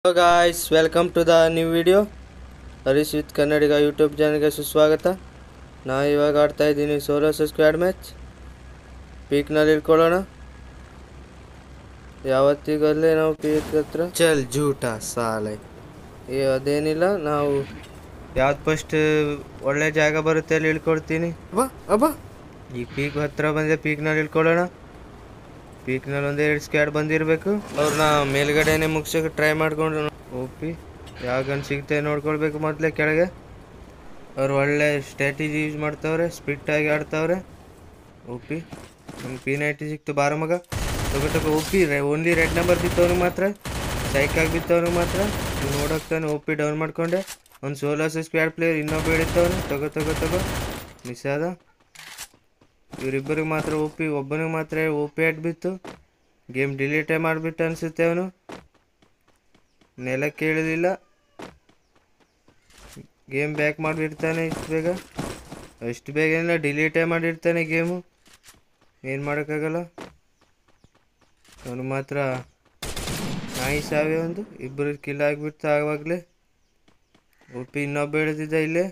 Hello guys, welcome to the new video. Harish with Kannadiga YouTube ಚಾನಲ್ಗೆ ಸುಸ್ವಾಗತ. ನಾನು ಇವಾಗ ಆಡ್ತಾ ಇದ್ದೀನಿ ಸೋಲೋ ಸ್ಕ್ವಾಡ್ ಮ್ಯಾಚ್. ಪೀಕ್ನಲ್ಲಿ ಇಟ್ಕೊಳ್ಳೋಣ. ಯಾವತ್ತಿಗಲ್ಲೇ ನಾವು ಪೀಕ್ ಹತ್ರ ಚಲ್ ಜೂಟ ಸಾಲೆ ಅದೇನಿಲ್ಲ. ನಾವು ಯಾವ್ದು ಫಸ್ಟ್ ಒಳ್ಳೆ ಜಾಗ ಬರುತ್ತೆ ಅಲ್ಲಿ ಇಳ್ಕೊಳ್ತೀನಿ. ಅಬ್ಬಾ ಈಗ ಪೀಕ್ ಹತ್ರ ಬಂದರೆ ಪೀಕ್ನಲ್ಲಿ ಇಳ್ಕೊಳ್ಳೋಣ. ಪೀಕ್ನಲ್ಲಿ ಒಂದೆರಡು ಸ್ಕ್ವಾಡ್ ಬಂದಿರಬೇಕು. ಅವ್ರನ್ನ ಮೇಲ್ಗಡೆನೆ ಮುಗ್ಸೋಕೆ ಟ್ರೈ ಮಾಡ್ಕೊಂಡು ಓಪಿ ಯಾವ ಗನ್ ಸಿಗುತ್ತೆ ನೋಡ್ಕೊಳ್ಬೇಕು. ಮೊದಲೇ ಕೆಳಗೆ ಅವ್ರು ಒಳ್ಳೆ ಸ್ಟ್ರಾಟಜಿ ಯೂಸ್ ಮಾಡ್ತಾವ್ರೆ, ಸ್ಪಿಟ್ಟಾಗಿ ಆಡ್ತಾವ್ರೆ. ಓಪಿ ನಮ್ಗೆ P90 ಸಿಕ್ತು. ಬಾರ ಮಗ ತಗೋ ಓಪಿ ಓನ್ಲಿ ರೆಡ್ ನಂಬರ್ ಬಿತ್ತವನಿಗೆ ಮಾತ್ರ, ಸೈಕಾಗಿ ಬಿತ್ತವನಿಗೆ ಮಾತ್ರ ನೋಡೋಗ್ತಾನೆ. ಓಪಿ ಡೌನ್ ಮಾಡ್ಕೊಂಡೆ. ಒಂದು ಸೋಲಾಸ್ ಸ್ಕ್ವಾಡ್ ಪ್ಲೇಯರ್ ಇನ್ನೊಬ್ಬ ಹಿಡಿತವನು. ತಗೋ ಮಿಸ್ ಆದ. ಇವರಿಬ್ಬರಿಗೆ ಮಾತ್ರ ಓಪಿ, ಒಬ್ಬನಿಗೆ ಮಾತ್ರ ಓಪಿ ಆಟ್ ಬಿತ್ತು. ಗೇಮ್ ಡಿಲೀಟೇ ಮಾಡಿಬಿಟ್ಟು ಅನಿಸುತ್ತೆ. ಅವನು ನೆಲಕ್ಕೆ ಇಳಿದಿಲ್ಲ. ಗೇಮ್ ಬ್ಯಾಕ್ ಮಾಡಿಬಿಡ್ತಾನೆ ಅಷ್ಟು ಬೇಗ ಏನಿಲ್ಲ, ಡಿಲೀಟೇ ಮಾಡಿರ್ತಾನೆ ಗೇಮು. ಏನು ಮಾಡೋಕ್ಕಾಗಲ್ಲ. ಅವನು ಮಾತ್ರ ನಾಯಿ ಸಾವೇ ಒಂದು ಇಬ್ಬರು ಕಿಲ್ ಆಗಿಬಿಡ್ತಾ ಆವಾಗಲೇ. ಓಪಿ ಇನ್ನೊಬ್ಬ ಹಿಡಿದಿದ್ದ ಇಲ್ಲೇ.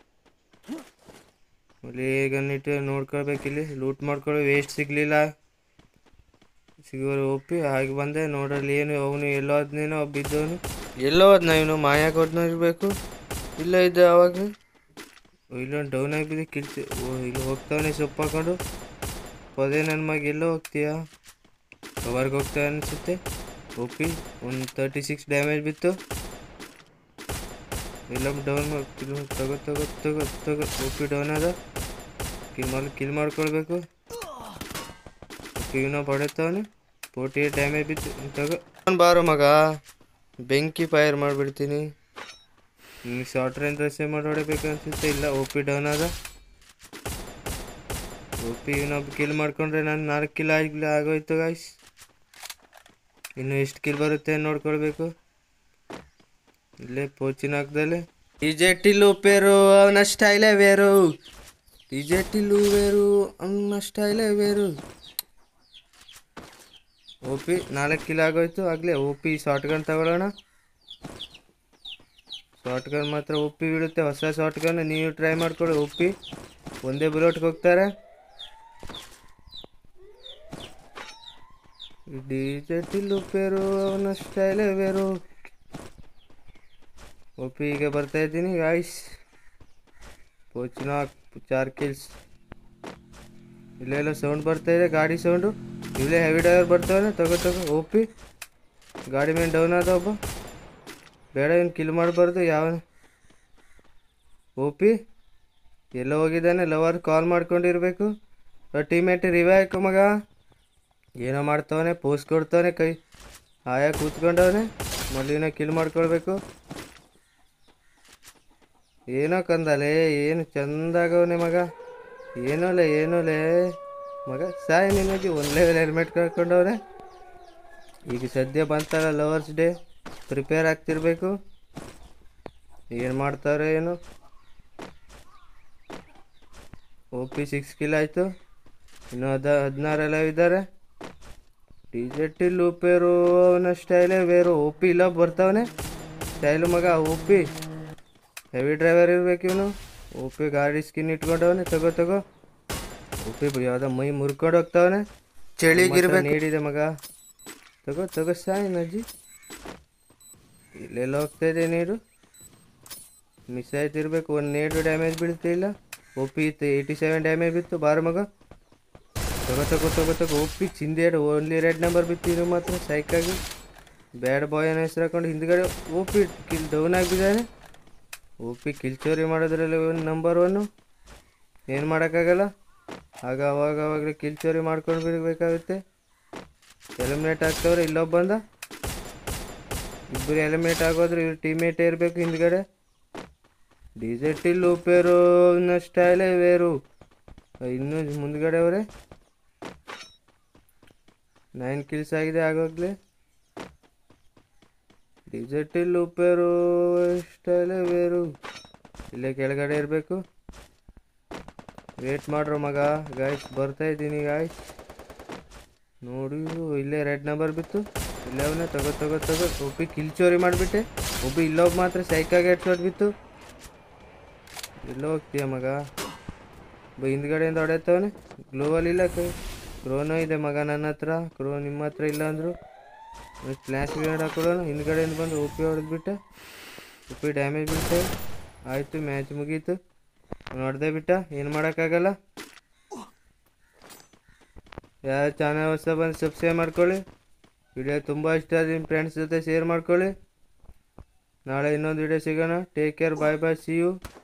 ಅಲ್ಲಿ ಗನ್ನಿಟ್ಟು ನೋಡ್ಕೊಳ್ಬೇಕಿಲ್ಲಿ, ಲೂಟ್ ಮಾಡ್ಕೊಳ್ಳೋ. ವೇಸ್ಟ್ ಸಿಗಲಿಲ್ಲ, ಸಿಗೋರು ಓಪಿ ಹಾಗೆ ಬಂದೆ. ನೋಡಲ್ಲಿ ಏನು ಅವನು ಎಲ್ಲೋ ಹೋದ್ನೇನೋ, ಬಿದ್ದವನು ಎಲ್ಲೋ ಹೋದ್ನ. ಇವನು ಮಾಯಾಗ ಹೋದ್ನ ಇರಬೇಕು. ಇಲ್ಲ ಇದ್ದ ಅವಾಗ ಇಲ್ಲೊಂದು ಡೌನ್ ಆಗಿಬಿದ್ದು ಕಿಲ್ತಿ. ಇಲ್ಲಿ ಹೋಗ್ತಾವನೆ ಸೊಪ್ಪು ಹಾಕೊಂಡು. ಪದೇ ನನ್ನ ಮಗ ಎಲ್ಲೋ ಹೋಗ್ತೀಯಾ? ಕವರ್ಗೆ ಹೋಗ್ತಾ ಅನಿಸುತ್ತೆ. ಓಪಿ ಒಂದು 36 ಡ್ಯಾಮೇಜ್ ಬಿತ್ತು. ಎಲ್ಲ ಡೌನ್ ತಗೋ ಓಪಿ ಡೌನ್ ಅದ. ಕಿಲ್ ಮಾಡ್ಕೊಳ್ಬೇಕು. ಇವನ ಪಡೆತವನು 48 ಡ್ಯಾಮೇಜ್ ಬಿತ್ತು. ತಗೋ ಬಾರೋ ಮಗ, ಬೆಂಕಿ ಫೈರ್ ಮಾಡಿಬಿಡ್ತೀನಿ. ನಿಮ್ಗೆ ಶಾರ್ಟ್ ರೇಂಜ್ ರೆಸೆ ಮಾಡಿ ಹೊಡಿಬೇಕು ಅನ್ಸುತ್ತೆ. ಇಲ್ಲ ಓಪಿ ಡೌನ್ ಅದ. ಓಪಿ ಇವನೊಬ್ಬ ಕಿಲ್ ಮಾಡ್ಕೊಂಡ್ರೆ ನಾನು 4 ಕಿಲ್ ಆಗೋಯ್ತು ಗಾಯ್ಸ್. ಇನ್ನು ಎಷ್ಟು ಕಿಲ್ ಬರುತ್ತೆ ನೋಡ್ಕೊಳ್ಬೇಕು. ಇಲ್ಲೇ ಪೋಚಿನ ಹಾಕ್ದಲ್ಲೇ ಟಿಜೆಟಿಲು ಪೇರು ಅವನ ಸ್ಟೈಲೇ ವೇರು. ಟಿಜೆಟಿಲು ವೇರು ಅವನ ಸ್ಟೈಲೇ ವೇರು. ಓಪಿ 4 ಕಿಲ್ ಆಗೋಯ್ತು ಆಗಲೇ. ಓಪಿ ಶಾರ್ಟ್ ಗನ್ ತಗೊಳ್ಳೋಣ. ಶಾರ್ಟ್ ಗನ್ ಮಾತ್ರ ಓಪಿ ಬಿಡುತ್ತೆ. ಹೊಸ ಶಾರ್ಟ್ ಗನ್ ನೀವು ಟ್ರೈ ಮಾಡ್ಕೊಳ್ಳಿ. ಓಪಿ ಒಂದೇ ಬುಲೆಟ್ಗೆ ಹೋಗ್ತಾರೆ. ಡಿಜೆಟಿಲು ಪೇರು ಅವನ ಸ್ಟೈಲೇ ವೇರು. ಓಪಿ ಈಗ ಬರ್ತಾ ಇದ್ದೀನಿ ಗಾಯ್ಸ್. ಪೋಚಿನ 4 ಕಿಲ್ಸ್. ಇಲ್ಲೆಲ್ಲ ಸೌಂಡ್ ಬರ್ತಾ ಇದೆ, ಗಾಡಿ ಸೌಂಡು. ಇಲ್ಲೇ ಹೆವಿ ಡ್ರೈವರ್ ಬರ್ತಾವೆ. ತಗೋ ಓಪಿ ಗಾಡಿ ಮೇಲೆ ಡೌನ್ ಆದ ಒಬ್ಬ. ಬೇಡ ಇವನು ಕಿಲ್ ಮಾಡಬಾರ್ದು. ಯಾವ ಓಪಿ ಎಲ್ಲೋ ಹೋಗಿದ್ದಾನೆ. ಲವರ್ ಕಾಲ್ ಮಾಡ್ಕೊಂಡಿರ್ಬೇಕು. ಟೀಮೇಟ್ ರಿವೈಕ್ ಮಗ ಏನೋ ಮಾಡ್ತವನೆ, ಪೋಸ್ಟ್ ಕೊಡ್ತವನೆ, ಕೈ ಆಯಾ ಕೂತ್ಕೊಂಡವನೆ. ಮಲ್ಲಿನ ಕಿಲ್ ಮಾಡ್ಕೊಳ್ಬೇಕು. ಏನೋ ಕಂದಲೇ, ಏನು ಚಂದಾಗವನೆ ಮಗ. ಏನೋಲೆ ಮಗ ಸಾಯಿ ನಿಮಗೆ. 1 ಲೆವೆಲ್ ಹೆಲ್ಮೆಟ್ ಕಳ್ಕೊಂಡವ್ರೆ. ಈಗ ಸದ್ಯ ಬಂತಲ್ಲ ಲವರ್ಸ್ ಡೇ, ಪ್ರಿಪೇರ್ ಆಗ್ತಿರ್ಬೇಕು. ಏನು ಮಾಡ್ತಾವ್ರೆ ಏನು. ಓಪಿ 6 ಕಿಲ್ ಆಯಿತು. ಇನ್ನು 16 ಎಲ್ಲ ಇದ್ದಾರೆ. ಟಿಜೆಟಿಲು ಪೇರು ಅವನ ಸ್ಟೈಲೇ ವೇರು. ಓಪಿ ಇಲ್ಲ ಬರ್ತಾವನೆ ಸ್ಟೈಲು ಮಗ. ಓಪಿ ಹೆವಿ ಡ್ರೈವರ್ ಇರ್ಬೇಕು ಇವನು. ಓಪಿ ಗಾಡಿ ಸ್ಕಿನ್ ಇಟ್ಕೊಂಡವನೆ. ತಗೋ ಓಪಿ ಯಾವುದೋ ಮೈ ಮುರ್ಕೊಂಡು ಹೋಗ್ತಾವನೆ. ಚಳಿಗಿರ್ಬೇಕು. ನೀಡಿದೆ ಮಗ. ತಗೋ ಸಾಯಿ ನಜ್ಜಿ. ಇಲ್ಲೆಲ್ಲ ಹೋಗ್ತಾ ಇದೆ ನೀರು. ಮಿಸ್ ಆಯ್ತಿರ್ಬೇಕು. 1 ಡ್ಯಾಮೇಜ್ ಬೀಳ್ತಿಲ್ಲ. ಓಪಿ 87 ಡ್ಯಾಮೇಜ್ ಬಿತ್ತು. ಬಾರ ಮಗ ತಗೋ ಓಪಿ ಚಿಂದೇಡು. ಓನ್ಲಿ ರೆಡ್ ನಂಬರ್ ಬಿತ್ತಿದ್ರು ಮಾತ್ರ ಸೈಕಾಗಿ. ಬ್ಯಾಡ್ ಬಾಯ್ ಅನ್ನೋ ಹೆಸರು ಹಾಕೊಂಡು ಹಿಂದ್ಗಡೆ ಓಪಿ ಕಿಲ್ ಡೌನ್ ಆಗಿದ್ದಾನೆ. ಓಪಿ ಕಿಲ್ ಚೋರಿ ಮಾಡೋದ್ರಲ್ಲಿ ನಂಬರ್ 1. ಏನು ಮಾಡೋಕ್ಕಾಗಲ್ಲ. ಅವಾಗಲೇ ಕಿಲ್ ಚೋರಿ ಮಾಡ್ಕೊಂಡು ಬಿಡಬೇಕಾಗುತ್ತೆ. ಎಲಿಮಿನೇಟ್ ಆಗ್ತವ್ರೆ. ಇಲ್ಲೊಬ್ಬ ಬಂದ. ಇಬ್ಬರು ಎಲಿಮಿನೇಟ್ ಆಗೋದ್ರೆ ಇವ್ರು ಟೀಮೇಟೇ ಇರಬೇಕು ಹಿಂದ್ಗಡೆ. ಡಿಜೆಟಿಲು ಪೇರು ಅವನ ಸ್ಟೈಲೇ ವೇರು. ಇನ್ನೂ ಮುಂದ್ಗಡೆ ಅವರೇ 9 ಕಿಲ್ಸ್ ಆಗಿದೆ ಆಗೋಗ್ಲೇ. ಡಿಜೆಟಿಲು ಪೇರು ಸ್ಟೈಲೇ ವೇರು. ಇಲ್ಲೇ ಕೆಳಗಡೆ ಇರಬೇಕು. ವೇಟ್ ಮಾಡ್ರೋ ಮಗ. ಗಾಯ್ಸ್ ಬರ್ತಾ ಇದ್ದೀನಿ ಗಾಯ್ಸ್. ನೋಡಿ ಇಲ್ಲೇ ರೆಡ್ ನಂಬರ್ ಬಿತ್ತು. ಇಲ್ಲವನೇ ತಗೋ ಒಬ್ಬಿ ಕಿಲ್ ಚೋರಿ ಮಾಡಿಬಿಟ್ಟೆ. ಒಬ್ಬಿ ಇಲ್ಲೊಬ್ಬ ಮಾತ್ರ ಸೈಕಾಗಿ ಹೆಡ್ಶಾಟ್ ಬಿತ್ತು. ಎಲ್ಲೋ ಹೋಗ್ತೀಯ ಮಗ? ಹಿಂದ್ಗಡೆಯಿಂದ ಹೊಡೆಯತ್ತವನೆ. ಗ್ಲೋವಲ್ ಇಲ್ಲ ಕ್ರೋನೋ ಇದೆ ಮಗ ನನ್ನ ಹತ್ರ. ಕ್ರೋ ನಿಮ್ಮ ಹತ್ರ ಇಲ್ಲ ಅಂದರು. ಫ್ಲ್ಯಾಶ್ ಗ್ರೇನೇಡ್ ಹಾಕೊಳ್ಳೋಣ. ಹಿಂದ್ಗಡೆಯಿಂದ ಬಂದು ಒಪ್ಪಿ ಹೊಡೆದ್ಬಿಟ್ಟ. ಒಪ್ಪಿ ಡ್ಯಾಮೇಜ್ ಬಿಡ್ತೆ. ಆಯಿತು, ಮ್ಯಾಚ್ ಮುಗೀತು. ಹೊಡೆದೇ ಬಿಟ್ಟ, ಏನು ಮಾಡೋಕ್ಕಾಗಲ್ಲ. ಯಾವ ಚಾನಲ್ ಹೊಸ ಬಂದು ಸಬ್ಸ್ಕ್ರೈಬ್ ಮಾಡ್ಕೊಳ್ಳಿ. ವಿಡಿಯೋ ತುಂಬ ಇಷ್ಟ ಆದ ನಿಮ್ಮ ಫ್ರೆಂಡ್ಸ್ ಜೊತೆ ಶೇರ್ ಮಾಡ್ಕೊಳ್ಳಿ. ನಾಳೆ ಇನ್ನೊಂದು ವಿಡಿಯೋ ಸಿಗೋಣ. Take care, bye bye, see you.